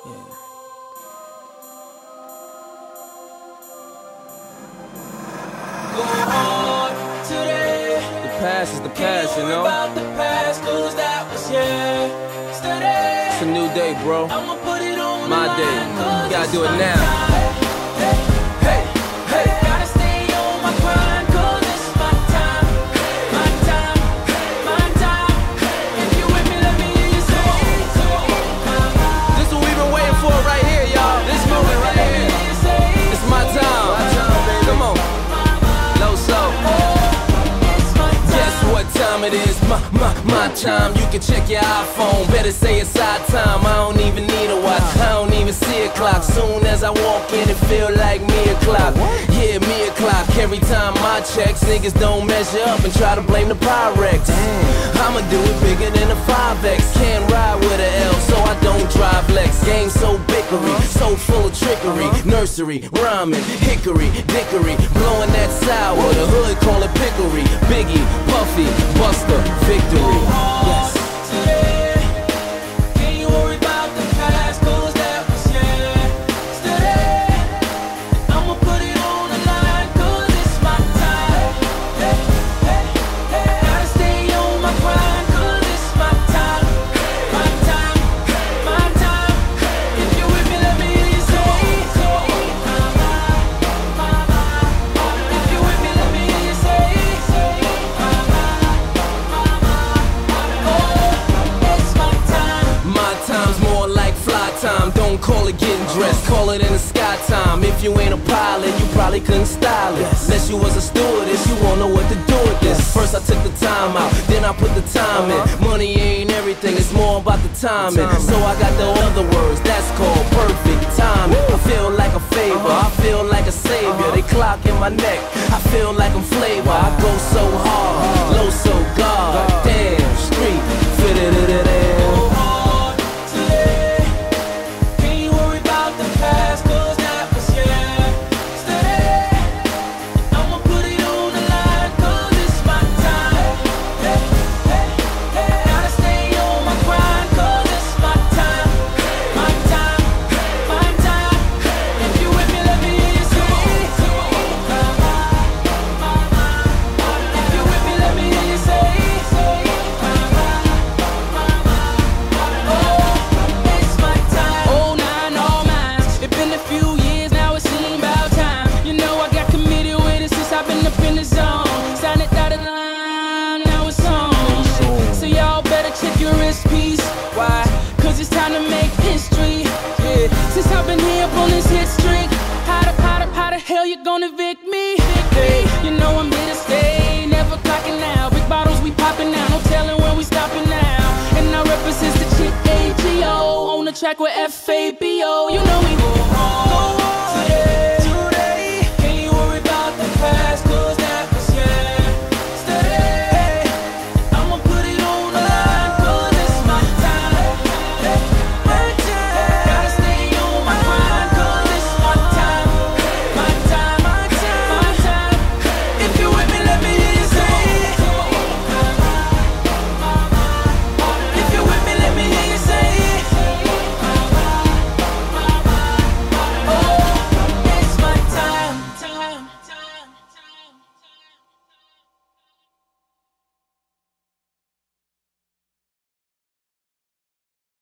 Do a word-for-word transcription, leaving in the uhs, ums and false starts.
Yeah. Go hard today. The past is the past, you know. About the past, 'cause that was yesterday. It's a new day, bro. I'ma put it on My the day. line, 'cause You gotta it's do it my now. time. Hey, hey, hey. Gotta stay on my grind, 'cause it's my time. My time, my time. If you with me, let me hear you say, This is what we've been waiting for right here, y'all. This moment right here. It's my time. My time, baby. Come on. Low slow. Guess what time it is? My, my, my time. You can check your iPhone. Better say it's our time. I don't even need a watch. I don't even see a clock. Soon as I walk in, it feel like me o'clock. Yeah, me o'clock. Every time my checks, niggas don't measure up and try to blame the Pyrex. I'ma do it bigger than a five X. Can't ride with a L, so I don't drive Lex. Game so bickery, so full of trickery. Nursery, rhyming, hickory, dickory, blowing that sour. The hood call it pickery. Biggie, Puffy, Buster, victory. Yes. today. Can't you worry about the past, 'cause that was yesterday. I'ma put it on the line, 'cause it's my time. Hey, hey, hey. Gotta stay on my grind, 'cause it's my time. My time, my time. If you with me, let me hear you say, if you with me, let me hear you say, it's my time. My time's more like fly time. Don't call it getting dressed, call it in the sky time. If you ain't a pilot, you probably couldn't style it. Unless you was a stewardess, you won't know what to do with this. First I took the time out, then I put the time in. Money ain't everything, it's more about the timing. So I got the other words, that's called perfect timing. I feel like a favor, I feel like a savior. They clock in my neck, I feel like I'm flavor. I go so hard, low so God. Damn, street, fit it in it in. Go hard today. Can't you worry about the past, 'cause that was yesterday. I'ma put it on the line, 'cause it's my time. Hey, hey, hey. Gotta stay on my grind, 'cause it's my time. My time, my time. If you with me, let me hear you say, if you with me, let me hear you say, it's my time. Oh, nine, all mine. It's been a few years now, it seems about time. You know I got committed with it since I've been up in the zone. Signed it dotted line, now it's on. So y'all better check your wrist piece. Why? 'Cause it's time to make history. Yeah. Since I've been here up on this hit streak, how the, how the, how the hell you gonna evict me? Hey, you know I'm here to stay, never clocking out. Big bottles we popping now, no telling when we stopping now. And I represent the chick A G O on the track with F A B O. You know we